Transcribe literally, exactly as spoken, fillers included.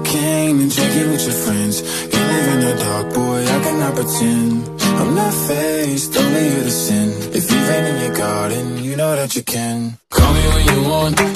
cocaine and drinking with your friends. You live in the dark, boy, I cannot pretend. I'm not faced, only here to sin. If you've rain in your garden, you know that you can. Call me when you want,